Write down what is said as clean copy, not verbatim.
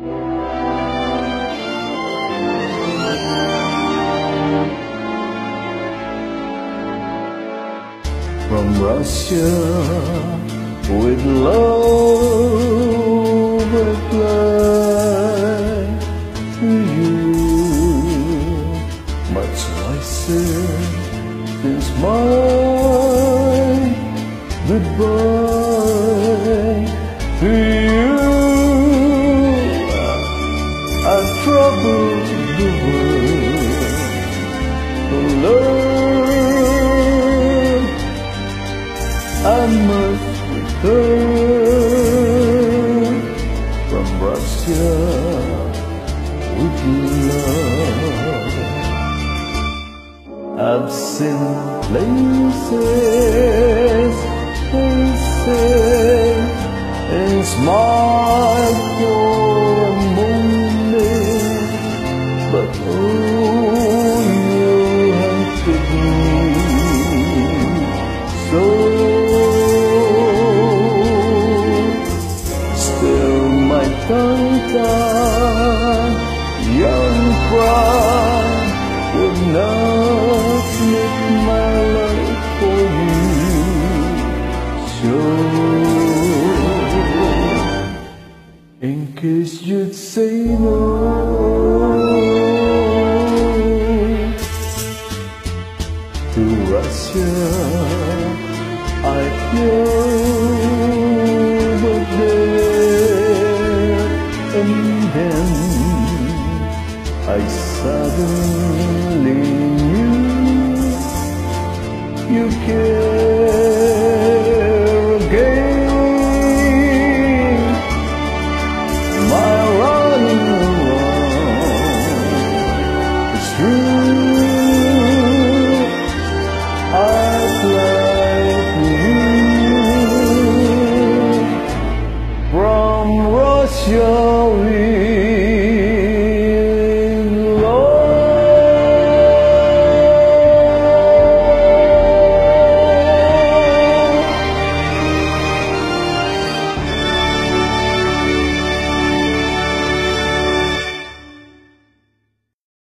From Russia with love reply to you, much nicer since my goodbye to you. I troubled the world for love. I must return from Russia with love. I've seen places, and smiled for a moment, but oh, you haunted me so. Tongue-tied young pride would not make my life for you sure. In case you'd say no to Russia, I feel but and then I suddenly knew you care again. My running around is true. I fly to you from Russia.